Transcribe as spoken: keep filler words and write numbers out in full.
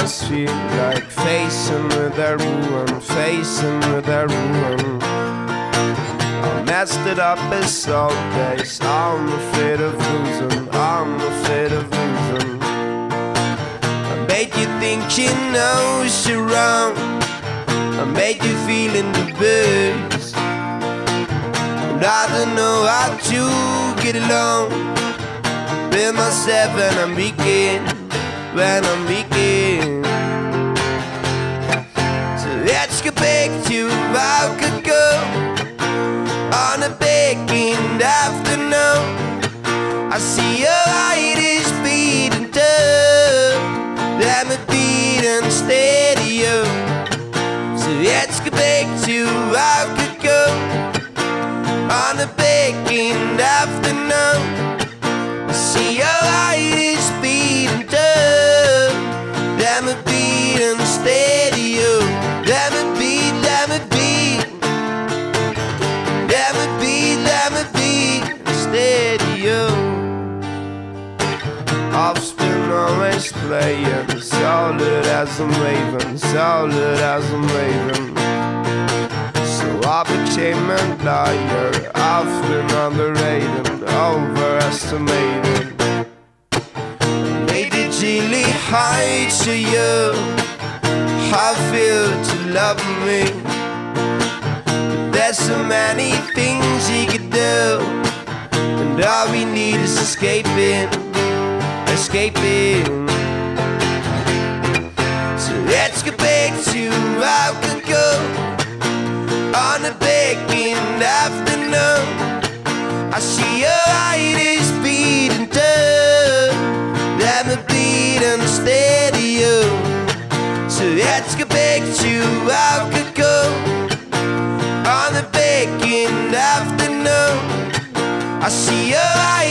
must feel like facing with a ruin, facing with a ruin. I messed it up as always. I'm afraid of losing, I'm afraid of losing. I made you think you know you're wrong. I made you feel in the best, and I don't know how to get along with myself when I'm begin, when I'm begin. So let's go back to how I could go on a baking afternoon. I see your heart is beating tough, let me beat and steady you. So let's go back to how I could go on a baking afternoon. I see your heart is beating tough, let me beat and steady you. Let me beat, let me beat, let me beat, let me beat, steady you. I've been always playing solid as I'm waving, solid as I'm waving. So I became a liar. I've been underrated, overestimated. Made it really hard to you. I feel to love me. There's so many things you could do, and all we need is escaping, escaping. So let's get back to how I could go on a baking afternoon. I see your heart is beating tough, let me beat and steady you. So let's get back to how I could go on a baking afternoon. I see your heart